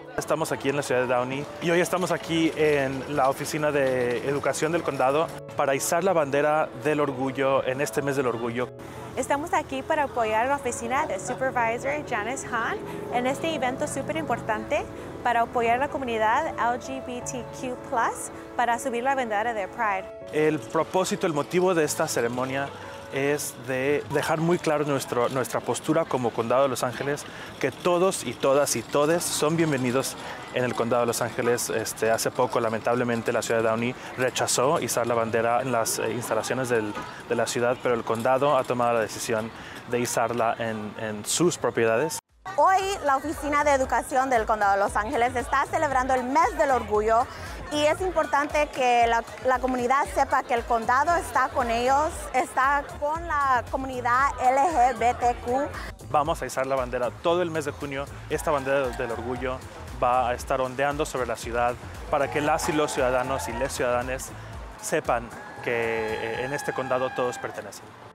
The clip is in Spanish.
Estamos aquí en la ciudad de Downey y hoy estamos aquí en la oficina de educación del condado para izar la bandera del orgullo en este mes del orgullo. Estamos aquí para apoyar a la oficina de Supervisor Janice Hahn en este evento súper importante para apoyar a la comunidad LGBTQ+, para subir la bandera de Pride. El propósito, el motivo de esta ceremonia es de dejar muy claro nuestra postura como Condado de Los Ángeles, que todos y todas y todes son bienvenidos en el Condado de Los Ángeles. Hace poco, lamentablemente, la ciudad de Downey rechazó izar la bandera en las instalaciones de la ciudad, pero el condado ha tomado la decisión de izarla en sus propiedades. Hoy la Oficina de Educación del Condado de Los Ángeles está celebrando el Mes del Orgullo y es importante que la comunidad sepa que el condado está con ellos, está con la comunidad LGBTQ. Vamos a izar la bandera todo el mes de junio. Esta bandera del orgullo va a estar ondeando sobre la ciudad para que las y los ciudadanos y les ciudadanas sepan que en este condado todos pertenecen.